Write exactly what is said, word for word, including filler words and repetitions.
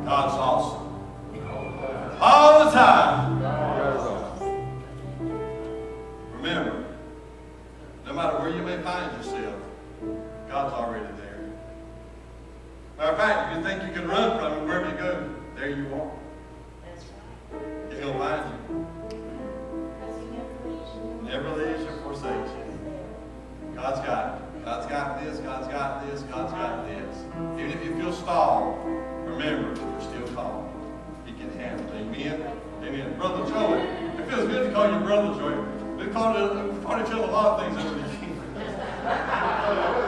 God's awesome. All the time. Remember, no matter where you may find yourself, God's already there. Matter of fact, if you think you can run from Him, wherever you go, there you are. That's right. And He'll find you. Because He never leaves you. Never leaves or forsakes you. God's got it. God's got this, God's got this, God's got this. Even if you feel stalled, remember, you're still called. He can handle it. Amen? Amen. Brother Joey, it feels good to call you Brother Joey. We've called, it, we've called each other a lot of things over the years.